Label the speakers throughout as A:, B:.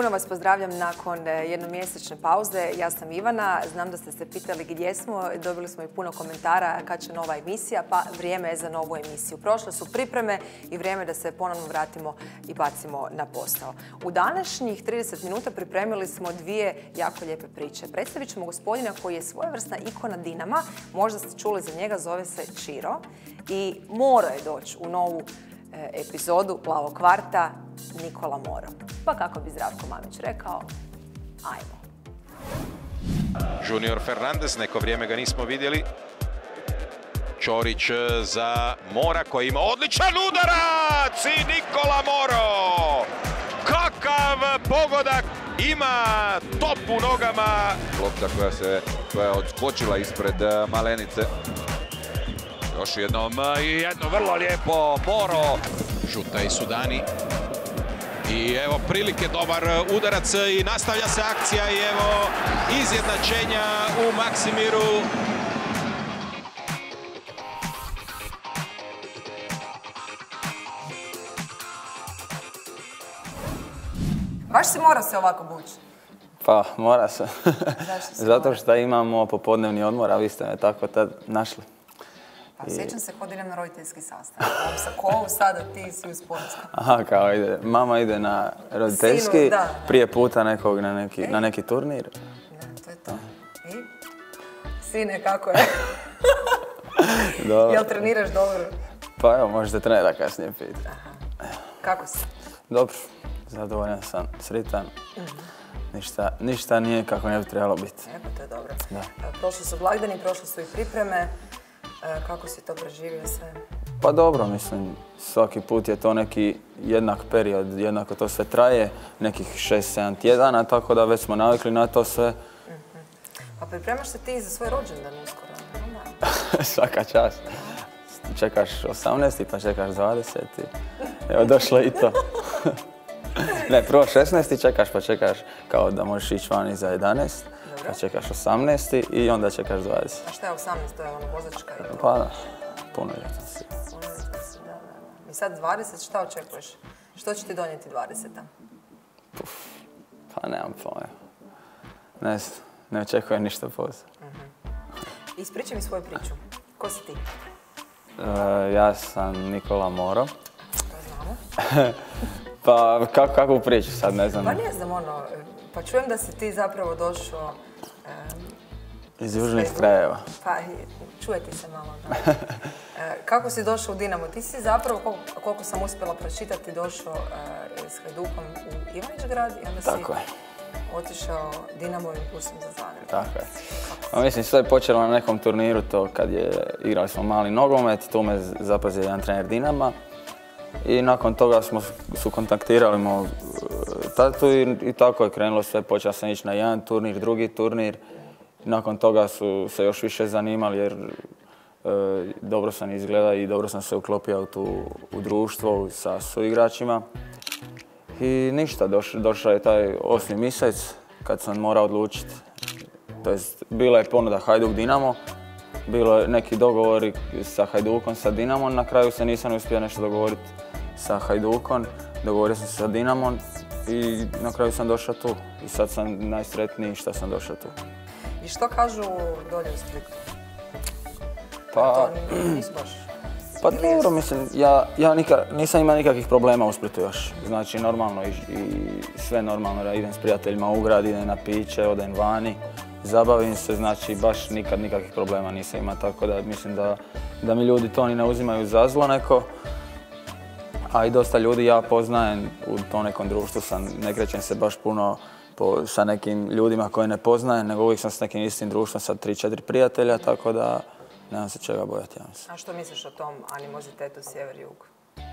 A: Puno vas pozdravljam nakon jednomjesečne pauze. Ja sam Ivana, znam da ste se pitali gdje smo, dobili smo i puno komentara kad će nova emisija, pa vrijeme je za novu emisiju. Prošle su pripreme i vrijeme da se ponovno vratimo i bacimo na posao. U današnjih 30 minuta pripremili smo dvije jako lijepe priče. Predstavit ćemo gospodina koji je svojevrsna ikona Dinama, možda ste čuli za njega, zove se Čiro i mora je doći u novu epizodu Plavog kvarta, Nikola Moro. Pa kako bi Zdravko Mamić rekao, ajmo.
B: Junior Fernandez, neko vrijeme ga nismo vidjeli. Ćorić za Mora koji ima odličan udarac i Nikola Moro. Kakav pogodak, ima top u nogama.
C: Lopta koja je odskočila ispred Malenice. Još jednom i jedno vrlo lijepo Moro.
B: Žuta i Sudani. I evo prilike, dobar udarac i nastavlja se akcija i evo izjednačenja u Maksimiru.
A: Baš si mora se ovako bući?
D: Pa, mora se. Zato što imamo popodnevni odmor, a vi ste me tako tad našli.
A: Pa sjećam se kod idem na roditeljski sastanak. Sa kovu sada ti si u sportskom.
D: Aha, kao ide. Mama ide na roditeljski,
A: Sinu, da.
D: prije puta nekog na neki turnir.
A: Ne, to je to. I? Sine, kako je?
D: Dobro.
A: Jel treniraš dobro?
D: Pa evo, možete trenera kasnije pitati.
A: Kako si?
D: Dobro, zadovoljan sam, sritan. Ništa nije kako ne bi trebalo biti.
A: Pa to je dobro.
D: Da.
A: Prošli su blagdani, prošle su i pripreme. Kako si to preživio sve?
D: Pa dobro, mislim, svaki put je to neki jednak period, jednako to sve traje, nekih 6-7 tjedana, tako da već smo navikli na to sve.
A: Pa pripremaš se ti za svoj rođendan uskoro?
D: Svaka čast. Čekaš 18. pa čekaš 20. Evo, došlo i to. Ne, prvo 16. čekaš pa čekaš kao da možeš ići van iza 11. Pa čekaš 18. i onda čekaš 20.
A: A šta je 18? To je ono vozačka i to?
D: Pa da, punoljetan si.
A: I sad 20, šta očekuješ? Što će ti donijeti 20?
D: Pa nemam pojma. Ne znam, ne očekujem ništa posebno.
A: Ispričaj mi svoju priču. Ko si ti?
D: Ja sam Nikola Moro.
A: To znamo.
D: Pa kakvu priču sad, ne znam.
A: Pa ne znam, ono, pa čujem da si ti zapravo došao...
D: Iz južnih krajeva.
A: Pa, čuje ti se malo, da. Kako si došao u Dinamo? Ti si zapravo, koliko sam uspjela pročitati, došao s Hajdukom u Ivanić-grad i onda si otišao Dinamo impulsom za Zagreb.
D: Tako je. Pa mislim, sve je počelo na nekom turniru, to kad igrali smo mali nogomet, tu me zapazio jedan trener Dinama. I nakon toga su kontaktirali mog tatu i tako je krenulo sve. Počeo sam ići na jedan turnir, drugi turnir. Nakon toga su se još više zanimali jer dobro sam izgledao i dobro sam se uklopio u društvo sa suigračima. I ništa, došao je taj 8. mjesec kad sam morao odlučiti. To jest, bila je ponuda Hajduk-Dinamo. Bilo je neki dogovori sa Hajdukom, sa Dinamom, na kraju se nisam uspio nešto dogovoriti sa Hajdukom, dogovorio sam se sa Dinamom i na kraju sam došao tu. I sad sam najsretniji što sam došao tu.
A: I što kažu dolje u Splitu?
D: Pa,
A: to nisi baš...
D: Pa dobro, mislim, ja nisam imao nikakvih problema u Splitu još. Znači, normalno i sve normalno, da idem s prijateljima u grad, idem na piće, odem vani. Zabavim se, znači baš nikad nikakvih problema nisam imao, tako da mislim da mi ljudi to ni ne uzimaju za zlo neko. A i dosta ljudi ja poznajem u tom nekom društvu, ne krećem se baš puno sa nekim ljudima koje ne poznajem, nego uvijek sam s nekim istim društvom sa 3-4 prijatelja, tako da nemam se čega bojati, ja mislim.
A: A što misliš o tom animozitetu sjever-jug?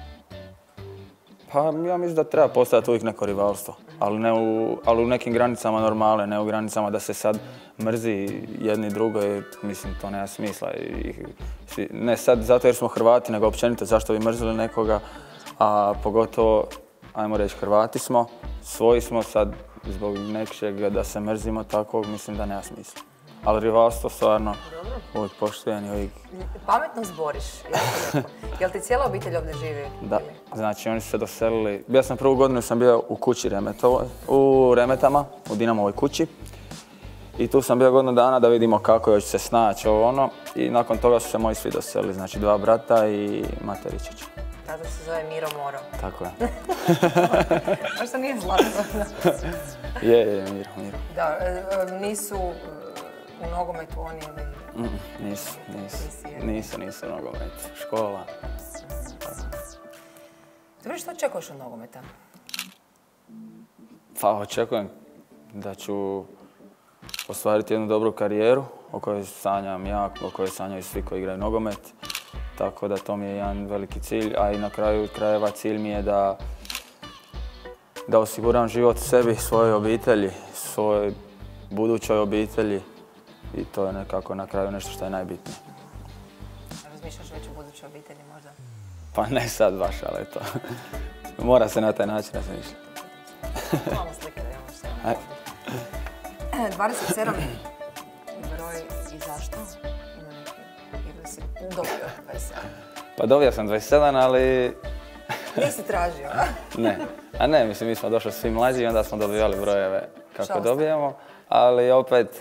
D: Pa ja mislim da treba postojati uvijek neko rivalstvo, ali u nekim granicama normale, ne u granicama da se sad mrzi jedni drugo, mislim to nema smisla. Ne sad zato jer smo Hrvati, nego općenito zašto bi mrzili nekoga, a pogotovo, ajmo reći, Hrvati smo, svoji smo sad zbog nečega da se mrzimo tako, mislim da nema smisla. ali rivalstvo stvarno uvijek poštujem i uvijek...
A: Pametno zboriš, jako lijepo. Jel ti cijela obitelj ovdje živi?
D: Da, znači oni su se doselili. Ja sam prvu godinu sam bio u kući u Remetama, u Dinamovoj kući. I tu sam bio godinu dana da vidimo kako još se snaći ovo ono. I nakon toga su se moji svi doselili, znači 2 brata i Materičić.
A: Tata se zove Miro Moro.
D: Tako je.
A: Možda nije zlatno.
D: Je, Miro.
A: Da, nisu u nogometu oni ili...
D: Nisu u nogometu. Škola.
A: Dobro, što očekuješ od nogometa?
D: Pa očekujem da ću ostvariti jednu dobru karijeru o kojoj sanjam ja, o kojoj sanjaju svi koji igraju nogomet. Tako da to mi je jedan veliki cilj, a i na kraju krajeva cilj mi je da osiguram život sebi, svojoj obitelji, svojoj budućoj obitelji i to je nekako na kraju nešto što je najbitnije.
A: Razmišljaš već o budućoj obitelji možda?
D: Pa ne sad baš, ali to mora se na taj način razmišljati.
A: Malo slike da imamo sve. 27 broj i zašto? Ima neki, ili si dobio 27?
D: Pa dobio sam 27, ali...
A: Nisi tražio, a?
D: Ne. A ne, mislim, mi smo došli svi mlađi i onda smo dobivali brojeve kako dobijemo. Ali opet,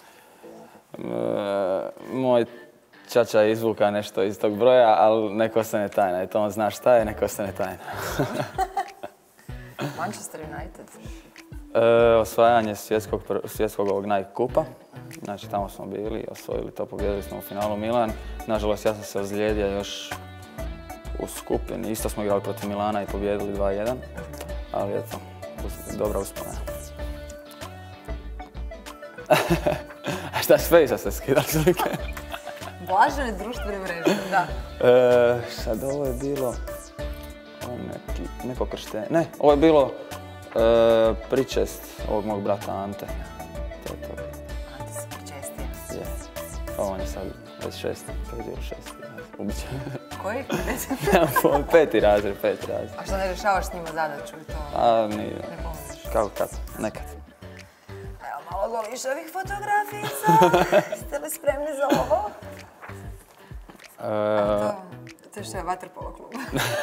D: moj čača je izvuka nešto iz tog broja, ali nek ostane tajna. I to on zna šta je, nek ostane tajna.
A: Manchester United?
D: Osvajanje svjetskog ovog Nike kupa. Znači tamo smo bili, osvojili to, pobjedili smo u finalu Milan. Nažalost ja sam se ozlijedio još u skupini. Isto smo igrali protiv Milana i pobjedili 2-1. Ali eto, dobra uspomena. A šta s Fejsa ste skidali slike?
A: Blažene društvene mreže, da.
D: Sad ovo je bilo... neko krštenje. Ne, ovo je bilo pričest ovog mog brata Ante. To je to.
A: Ante se pričestio.
D: Je. On je sad već 6. To je bilo 6. Ubiće.
A: Koji?
D: 5. razred.
A: A što ne rješavaš s njima zadaću i to?
D: A, nije.
A: Ne pomožeš?
D: Kako kad? Nekad.
A: Evo malo goliš ovih fotografica. Ste li spremni za ovo? To je što je vaterpolo klub.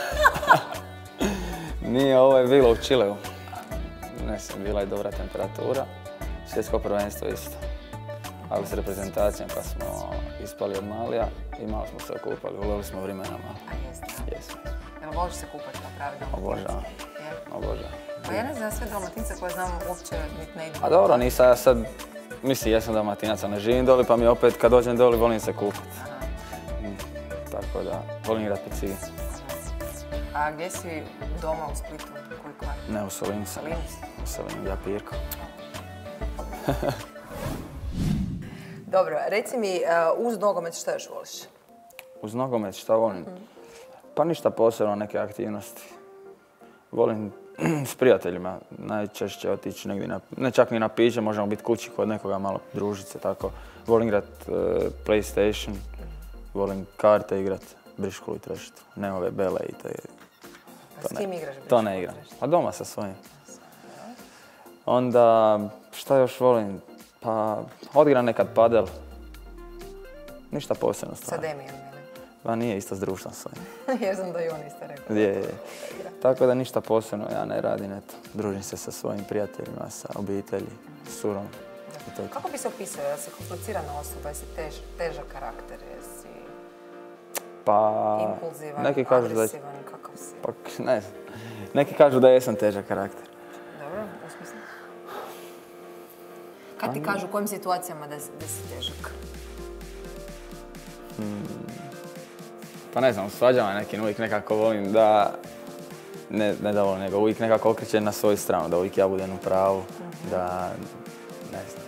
D: Nije, ovo je bilo u Čileu. Ne znam, bila je dobra temperatura. Svjetsko prvenstvo isto. Ali s reprezentacijom kad smo ispali od Malija i malo smo se okupali, ulovili smo vremena malo.
A: A jeste?
D: Jesmo.
A: Jel voliš se kupati na pravi Dalmatinci?
D: Obožavam.
A: Pa ja ne znam sve Dalmatince koje znam uopće niti ne idu.
D: A dobro, nisam ja sad, mislim jesam Dalmatinac, ne živim doli pa mi opet kad dođem doli volim se kupati. Tako da, volim igrati po cigi.
A: A gdje si doma u Splitu? Koji kvart?
D: Ne, u Solinu sam.
A: Solinu si?
D: U Solinu, ja Pirko.
A: Dobro, reci mi, uz nogomet što još voliš?
D: Uz nogomet šta volim? Pa ništa posebno, neke aktivnosti. Volim s prijateljima najčešće otići negdje ne čak ni na piće, možemo biti kući kod nekoga, malo družit se tako. Volim igrat PlayStation, volim karte igrat, briškulu i treštu. Ne ove bele i te...
A: S kim igraš briškulu?
D: To ne igram. Pa doma sa svojim. Onda, šta još volim? Pa, odigram nekad padel. Ništa posebno stvarno.
A: Sa Demijem, ili?
D: Pa nije, isto s društvom svojim.
A: Ja znam da i on isto rekao.
D: Je. Tako da ništa posebno ja ne radim, eto. Družim se sa svojim prijateljima, sa obitelji, s surom.
A: Kako bi se opisao? Jesi komplicirana osoba, jesi težak karakter, jesi impulzivan, agresivan, kakav si?
D: Pa ne znam. Neki kažu da jesam težak karakter.
A: Dobro, u smislu? Kad ti kažu u kojim situacijama da si težak?
D: Pa ne znam, u svađama nekim uvijek nekako volim da, ne da volim, nego uvijek nekako okrećem na svoju stranu, da uvijek ja budem u pravu, da, ne znam,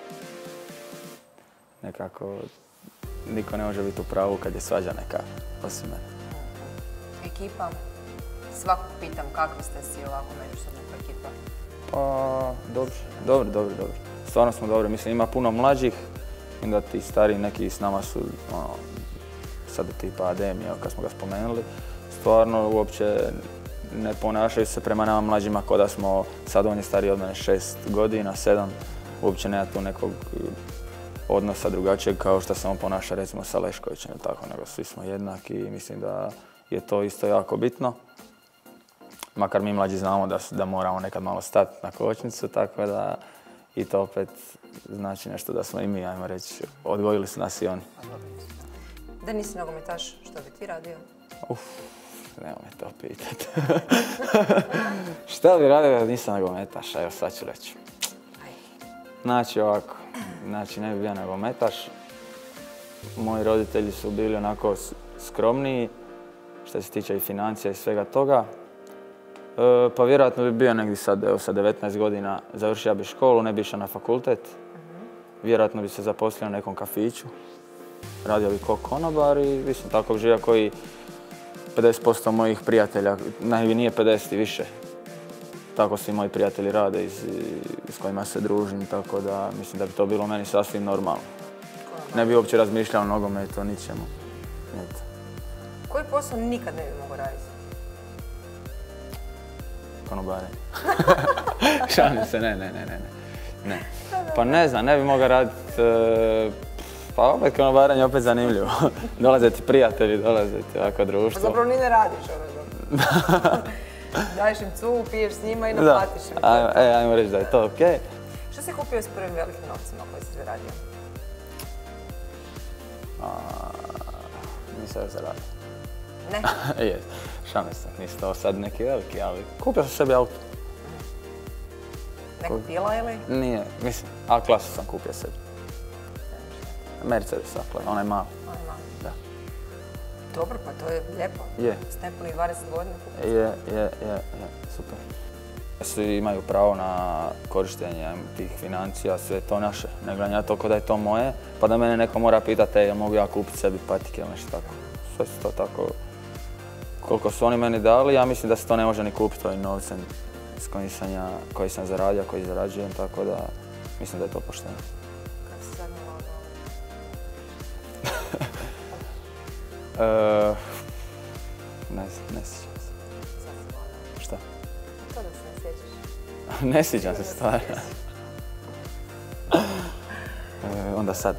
D: nekako niko ne može biti u pravu kad je svađa neka osim mene.
A: Ekipa? Svakog pitam kakvi ste si ovako međusobno kao ekipa?
D: Pa, dobro. Stvarno smo dobri, mislim ima puno mlađih, onda ti stariji neki s nama su, sad tipa Adem, kad smo ga spomenuli, stvarno uopće ne ponašaju se prema nama mlađima kao da smo, sad on je stariji od mene 6 godina, 7, uopće nema tu nekog odnosa drugačijeg kao što se on ponaša recimo sa Leškovićem ili tako, nego svi smo jednaki i mislim da je to isto jako bitno. Makar mi mlađi znamo da moramo nekad malo stati na kočnicu, tako da i to opet znači nešto da smo i mi, ajmo reći, odgojili su nas i oni.
A: Da nisi nogometaš, što bi ti radio?
D: Nemoj to pitati. Šta bi radio da nisam nogometaš? Evo sad ću reći. Znači ovako, ne bi bio nogometaš. Moji roditelji su bili onako skromniji što se tiče i financija i svega toga. Pa vjerojatno bi bio negdje sad, evo sa 19 godina, završio bi školu, ne bi išao na fakultet. Vjerojatno bi se zaposlio na nekom kafiću. Radio bi ko konobar i bi sam tako živio koji 50% mojih prijatelja, nije 50 i više. Tako svi moji prijatelji rade s kojima se družim, tako da mislim da bi to bilo meni sasvim normalno. Ne bi uopće razmišljao o nogometu, o ničemu.
A: Koji posao nikad ne bi mogao raditi?
D: Konobare. Šalim se, ne. Pa ne znam, ne bi mogao raditi... Pa opet konobaranje je opet zanimljivo. Dolaze ti prijatelji, dolaze ti ovako društvo.
A: Pa zapravo ni ne radiš ono. Daješ im cugu, piješ s njima i naplatiš im.
D: Ajmo reći da je to okej.
A: Što si kupio s prvim velikim novcima koji si zaradio?
D: Nisam još zaradio.
A: Ne?
D: Je, šalim se, nisu to sad neki veliki, ali kupio sam sebi auto.
A: Neko pila ili?
D: Nije, mislim, A-klasu sam kupio sebi. Mercedes, onaj mali.
A: Onaj mali.
D: Da.
A: Dobro, pa to je lijepo.
D: Je.
A: S nepunih 20 godina kupio.
D: Je, super. Svi imaju pravo na korištenje tih financija, sve to naše. Ne gledam ja toliko da je to moje, pa da mene neko mora pitati jel mogu ja kupiti sebi patike ili nešto tako. Sve su to tako, koliko su oni meni dali, ja mislim da se to ne može ni kupiti ovim novcem s koji sam zaradio, koji zarađujem, tako da mislim da je to pošteno.
A: Kad si zadnji ulagao?
D: Ne sjećam se.
A: Sad si ulagao.
D: Šta?
A: To da se ne sjećaš.
D: Ne sjećam se stvarno. Onda sad.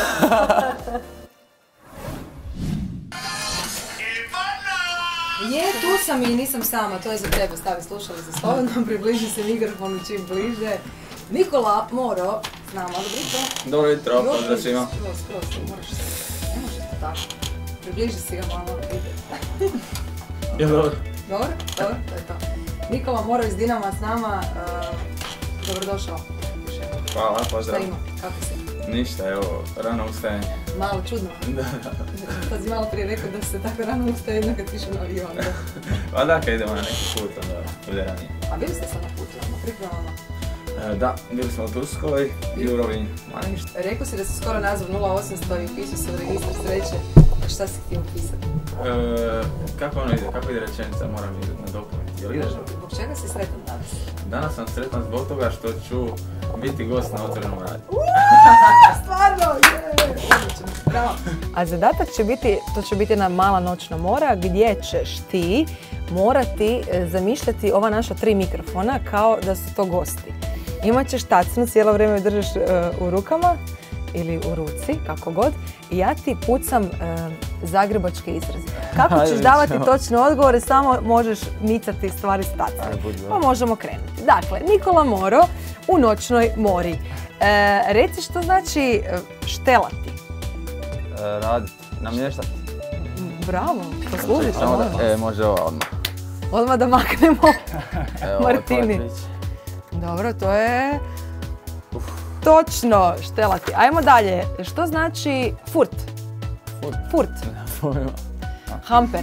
A: Je, tu sam i nisam sama, to je za tebe, stavi slušalice slobodno, približi se mikrofonu čim bliže. Nikola Moro, znam, ali dobro.
D: Dobro jutro, pozdrav svima.
A: Skroz, moraš se, ne može to tako. Približi si ga malo, vidi.
D: Je dobro.
A: Dobro, to je to. Nikola Moro iz Dinama s nama, dobrodošao.
D: Hvala, pozdrav.
A: Šta ima, kako si?
D: Ništa, evo, rano ustajanje.
A: Malo čudno.
D: Da.
A: Sad si malo prije rekao da se tako rano ustaje jedno kad pišu na avion.
D: Pa da, kad idemo na neki put, onda bude ranije.
A: A bili ste sad na putu, na pripremama?
D: Da, bili smo u Turskoj i u Rovinju. Ma ništa.
A: Rekao si da si skoro nazvao 0800 i upisao se u registar sreće. A šta si htio upisati?
D: Kako ono ide? Kako ide rečenica? Moram ih nadopuniti. Jel ideš?
A: Zbog čega si sretan danas?
D: Danas sam sretan zbog toga što ću biti gost na Otvorenom radiju.
A: Stvarno, bravo. A zadatak će biti, to će biti jedna mala noćna mora gdje ćeš ti morati zamišljati ova naša 3 mikrofona kao da su to gosti. Imat ćeš tacnu, cijelo vrijeme držiš u rukama ili u ruci, kako god, i ja ti pucam zagrebačke izraze. Kako ćeš davati točne odgovore, samo možeš micati stvari s tacne. Pa možemo krenuti. Dakle, Nikola Moro u noćnoj mori. Reci što znači štelati.
D: Raditi, namještati.
A: Bravo, poslužiš.
D: Može ova odmah.
A: Odmah da maknemo Martini. Dobro, to je točno štelati. Ajmo dalje. Što znači furt? Furt. Hamper.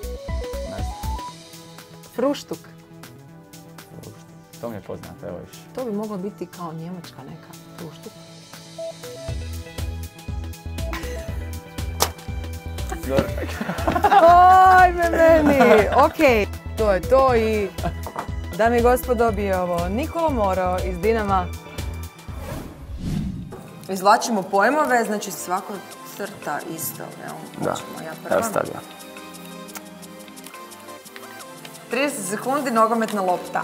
A: Fruštuk.
D: To mi je poznato, evo više.
A: To bi moglo biti kao njemačka neka fruštuk. Ajme meni! Ok, to je to i dame i gospodo bi je ovo Nikola Moro iz Dinama. Izvlačimo pojmove, znači svako crta isto. Evo, počemo ja prva.
D: Evo stavio.
A: 30 sekundi, nogometna lopta.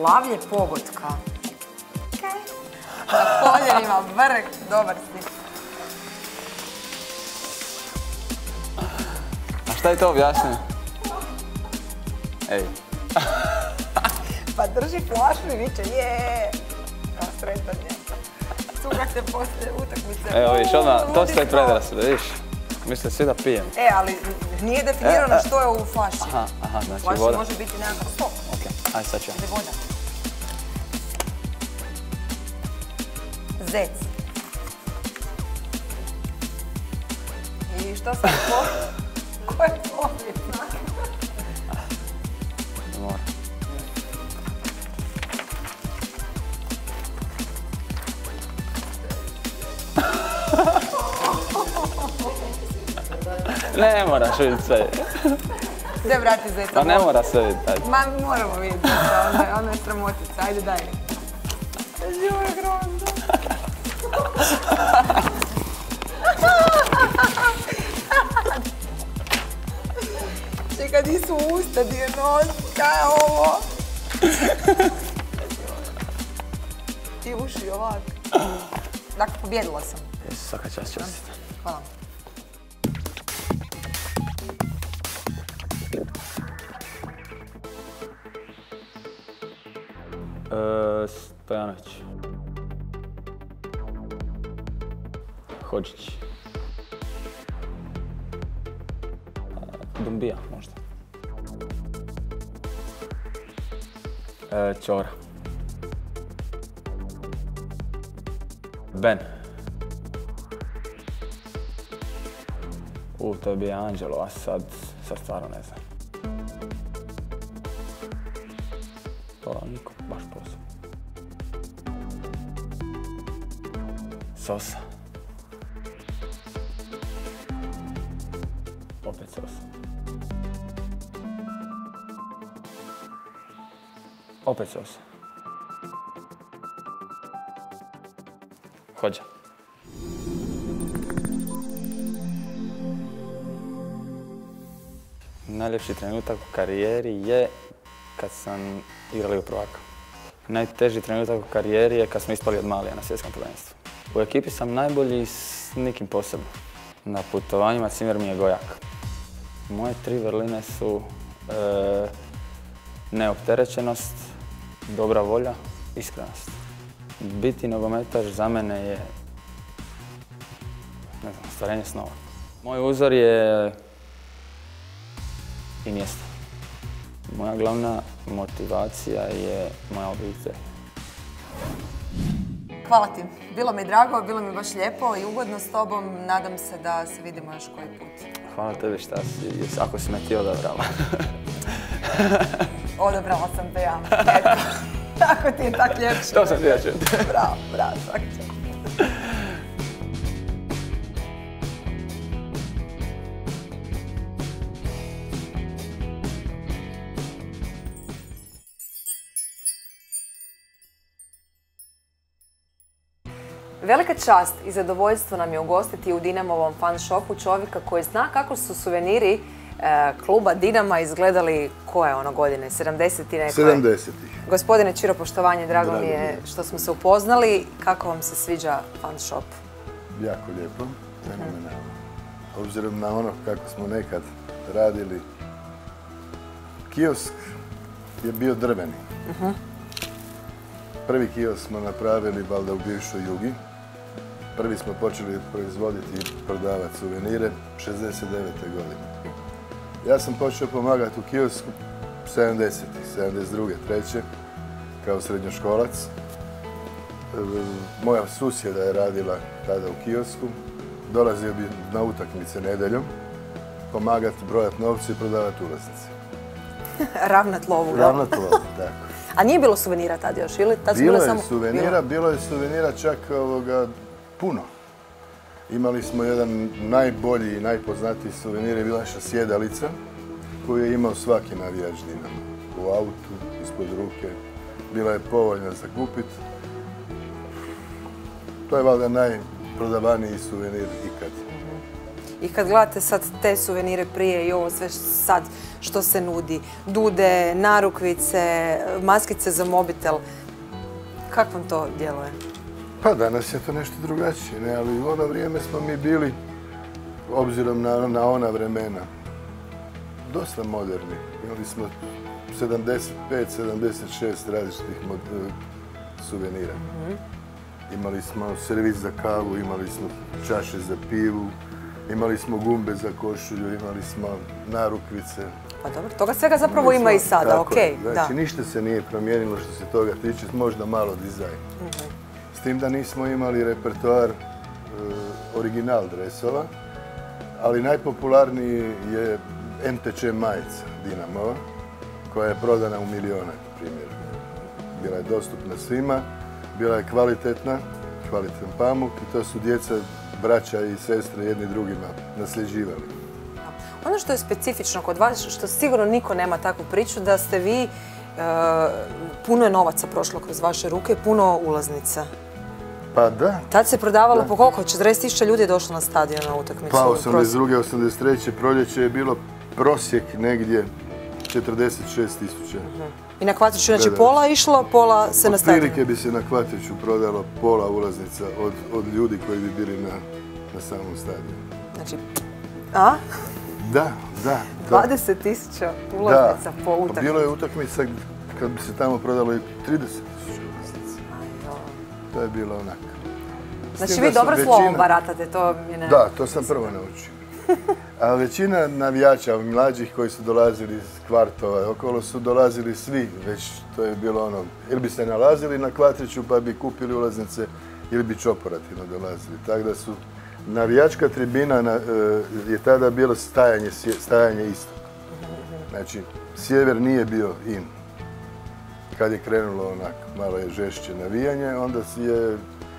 A: Lavlje pogotka. Na koljenima, vrh, dobar si.
D: A šta je to objasnio? Ej.
A: Pa drži flašu i viče, je. Kao sretan je. Cuga se poslije utakmice.
D: Evo viš, odmah, to ste predrasude, viš. Misle svi da pijem.
A: Ali nije definirano što je u flaši.
D: Aha, znači
A: Flaši
D: voda.
A: može biti nekakav sok.
D: Ok, ajde sad ću.
A: Gdje voda. Zec. I što sad ko je pobjednik?
D: Mora. Ne moraš vidjeti sve.
A: Gdje vrati zeca?
D: Pa ne mora sve vidjeti, ajde.
A: Ma moramo vidjeti, onda je sramotica, ajde daj. Joj, grozno. Čekaj, di su usta, di je nos, kaj je ovo? I uši ovak. Dakle, pobjedila sam.
D: Svaka čast, častite.
A: Hvala.
D: Stojanović. Hodžić. Dumbija možda. Ćora. Ben. To je bio Anđelo, a sad stvarno ne znam. To niko baš posebno. Sosa. Opet Sosa. Opet Sosa. Hođa. Najljepši trenutak u karijeri je kad sam igrali u prvaka. Najteži trenutak u karijeri je kad smo ispali od Malija na svjetskom prvenstvu. U ekipi sam najbolji s nikim posebno. Na putovanjima cimer mi je Gojak. Moje 3 vrline su neopterećenost, dobra volja, iskrenost. Biti nogometaš za mene je ostvarenje snova. Moj uzor je i mjesto. Moja glavna motivacija je moja obitelj.
A: Hvala ti. Bilo mi je drago, bilo mi je baš lijepo i ugodno s tobom. Nadam se da se vidimo još koji put.
D: Hvala tebi šta si, ako si me ti odabrala.
A: Odabrala sam te ja. Eto. Tako ti je tak ljepše.
D: To sam ti ja čuti.
A: Bravo, svaki čas. Velika čast i zadovoljstvo nam je ugostiti u Dinamovom fan shopu čovjeka koji zna kako su suveniri kluba Dinama izgledali koje ono godine, 70-ih neko je?
E: 70-ih.
A: Gospodine Čiro, poštovanje, drago mi je što smo se upoznali. Kako vam se sviđa fan shop?
E: Jako lijepo, fenomenalno. Obzirom na ono kako smo nekad radili, kiosk je bio drveni. Prvi kiosk smo napravili valjda u bivšoj Jugi. Prvi smo počeli proizvoditi i prodavati suvenire 69. godine. Ja sam počeo pomagati u kiosku 70. 72. 3. kao srednjoškolac. Moja susjeda je radila tada u kiosku. Dolazio bi na utakmice nedeljom, pomagati brojati novce i prodavati ulaznice.
A: Ravnat lovu.
E: Ravnat lovu, tako.
A: A nije bilo suvenira tad još, ili?
E: Bilo je suvenira čak puno. Imali smo jedan najbolji i najpoznatiji suvenir, je bila naša sjedalica koju je imao svaki navijač Dinama. U autu, ispod ruke, bila je povoljna za kupit. To je valjda najprodavaniji suvenir ikad.
A: I kad gledate sad te suvenire prije i ovo sve sad što se nudi, dude, narukvice, maskice za mobitel, kako vam to djeluje?
E: Pa danas je to nešto drugačije, ne? Ali u ono vrijeme smo mi bili, obzirom na ona vremena, dosta moderni. Imali smo 75-76 različitih suvenira. Imali smo servis za kavu, imali smo čaše za pivu, imali smo gumbe za košulju, imali smo narukvice.
A: Pa dobro, toga svega zapravo ima i sada, okej.
E: Znači, ništa se nije promijenilo što se toga tiče, možda malo dizajn. S tim da nismo imali repertoar original dresova, ali najpopularniji je MTČ majica Dinamova, koja je prodana u milijone primjera. Bila je dostupna svima, bila je kvalitetan pamuk i to su djeca, braća i sestre jedni drugima nasljeđivali.
A: Ono što je specifično kod vas, što sigurno niko nema takvu priču, da ste vi, puno je novaca prošlo kroz vaše ruke, puno ulaznica.
E: Pa da.
A: Tad se prodavalo po koliko? 40.000 ljudi je došlo na stadion na utakmicu.
E: Pa 82. 83. proljeće je bilo prosjek negdje 46.000.
A: I na Kvatriću, znači pola išlo, pola se na stadionu.
E: Otprilike bi se na Kvatriću prodalo pola ulaznica od ljudi koji bi bili na samom stadionu.
A: Znači, a?
E: Da.
A: 20.000 ulaznica po utakmici.
E: Bilo je utakmica kad bi se tamo prodalo i 30.000 ulaznica. To je bilo onako.
A: Znači vi dobro slovom baratate, to mi ne...
E: Da, to sam prvo naučio. A većina navijača, mlađih koji su dolazili iz kvartova okolo, su dolazili svi, već to je bilo ono, ili bi se nalazili na Kvatriću pa bi kupili ulaznice, ili bi čoporativno dolazili. Tako da su navijačka tribina je tada bilo stajanje istok. Znači, sjever nije bio in. Kad je krenulo onako, malo je žešće navijanje, onda je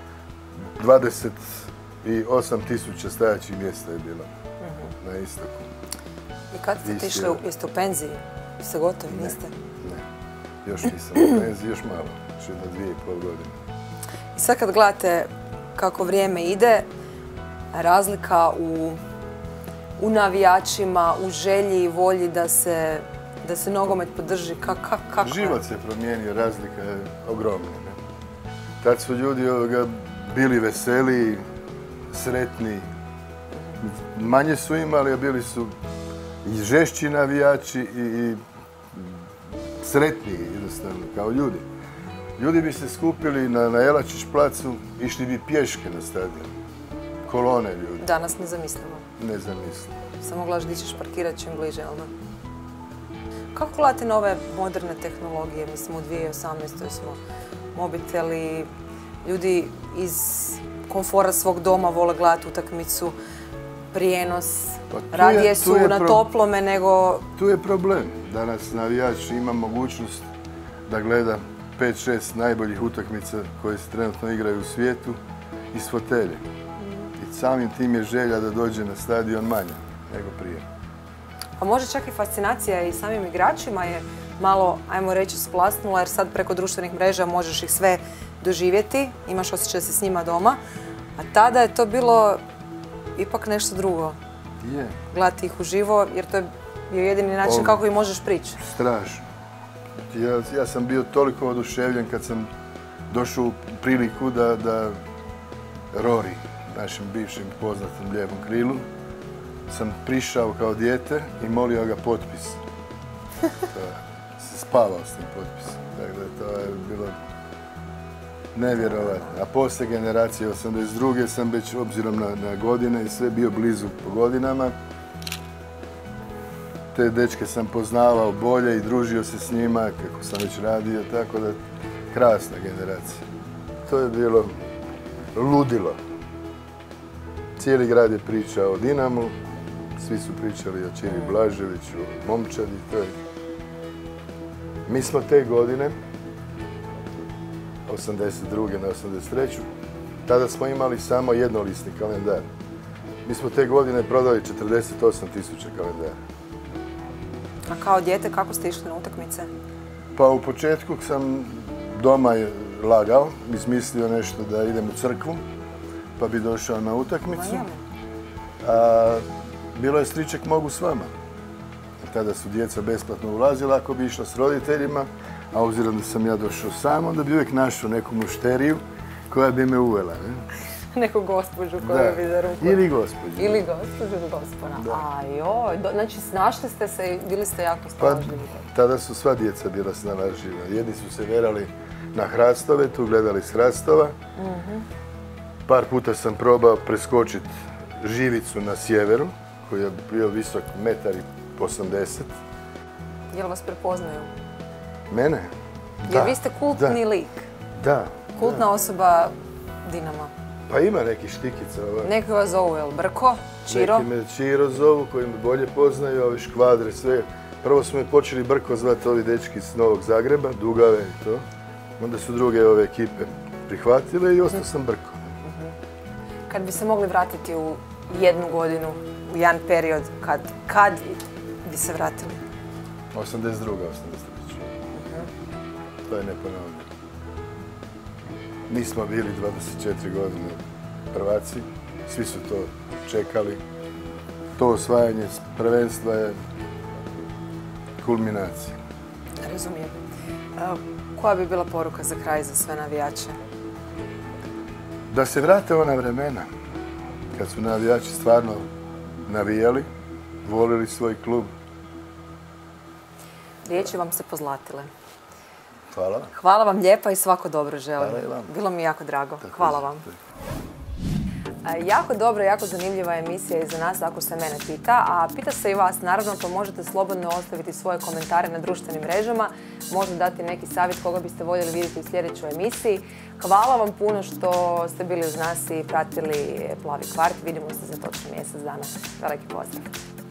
E: 28.000 stajaćih mjesta je bilo na istoku.
A: I kad ste išli, jeste u penziji? Ste gotovi, niste?
E: Ne, još nisam u penziji, još malo, još jedno 2,5 godine.
A: I sad kad gledate kako vrijeme ide, razlika u navijačima, u želji i volji da se nogomet podrži, kako?
E: Život se promijenio, razlika je ogromna. Tad su ljudi bili veseli, sretni. Manje su imali, a bili su i žešći navijači i sretniji jednostavno, kao ljudi. Ljudi bi se skupili na Jelačić placu, išli bi pješke na stadion. Kolone ljudi.
A: Danas nezamislivo.
E: Nezamislivo.
A: Samo gledaš di ćeš parkirat čim bliže, jel da? Kako gledate nove moderne tehnologije? Mi smo u 2018. smo mobiteli, ljudi iz komfora svog doma vole gledati utakmicu, prijenos, radije su na toplome nego...
E: Tu je problem. Danas navijač ima mogućnost da gleda 5-6 najboljih utakmica koje se trenutno igraju u svijetu iz fotelje. I samim tim je želja da dođe na stadion manja nego prije.
A: Pa može čak i fascinacija i samim igračima je malo, ajmo reći, splasnula, jer sad preko društvenih mreža možeš ih sve doživjeti, imaš osjećaj da si s njima doma, a tada je to bilo ipak nešto drugo.
E: Je.
A: Gledati ih uživo, jer to je bio jedini način kako ih možeš prići.
E: Strašno. Ja sam bio toliko oduševljen kad sam došao u priliku da Rory, našem bivšem poznatom lijevom krilu, sam prišao kao dijete i molio ga potpis. Spavao s tim potpisom. Dakle, to je bilo nevjerovatno. A poslije generacije 82. sam već, obzirom na godine i sve, bio blizu po godinama. Te dečke sam poznavao bolje i družio se s njima, kako sam već radio, tako da krasna generacija. To je bilo ludilo. Cijeli grad je pričao o Dinamu, svi su pričali o Čiri Blaževiću, o Momčadi, to je... Mi smo te godine, 82. na 83. tada smo imali samo jednolisni kalendar. Mi smo te godine prodali 48.000 kalendara.
A: A kao dijete kako ste išli na utakmice?
E: Pa u početku sam doma lagao, izmislio nešto da idem u crkvu, pa bi došao na utakmicu. A bilo je striček mogu s vama. Tada su djeca besplatno ulazila ako bi išla s roditeljima, a obzirom da sam ja došao sam, onda bi uvijek našao neku mušteriju koja bi me uvela.
A: Neku gospođu koju bi za ruku.
E: Ili gospođu.
A: Ili gospođu ili gospona. A joj, znači snašli ste se i bili ste jako snalažljivi.
E: Tada su sva djeca bila snalažljiva. Jedni su se verali na hrastovetu, gledali s hrastova. Par puta sam probao preskočiti živicu na sjeveru, koji je bio visok 1,80 m.
A: Jel vas prepoznaju?
E: Mene?
A: Jer vi ste kultni lik.
E: Da.
A: Kultna osoba Dinama.
E: Pa ima nekištikica.
A: Neki vas zovu, jel Brko, Čiro?
E: Neki me Čiro zovu, koji me bolje poznaju, ovi škvadre, sve. Prvo su me počeli Brko zvati ovi dečki iz Novog Zagreba, Dugave i to. Onda su druge ove ekipe prihvatile i ostao sam Brko.
A: Kad bi se mogli vratiti u jednu godinu, u jedan period, kad bi se vratili?
E: 82. 83. To je neponovno. Nismo bili 24 godine prvaci, svi su to čekali. To osvajanje prvenstva je kulminacija.
A: Razumijem. Koja bi bila poruka za kraj za sve navijače?
E: Da se vrate ona vremena, kad su navijači stvarno navijali, volili svoj klub.
A: Riječi vam se pozlatile.
E: Hvala.
A: Hvala vam lijepa i svako dobro želim.
E: Hvala i vama.
A: Bilo mi jako drago. Hvala vam. Jako dobra, jako zanimljiva emisija iza nas ako se mene pita, a pita se i vas naravno, pa možete slobodno ostaviti svoje komentare na društvenim mrežama, možda dati neki savjet koga biste voljeli vidjeti u sljedećoj emisiji. Hvala vam puno što ste bili uz nas i pratili Plavi kvart. Vidimo se za točno mjesec dana. Veliki pozdrav.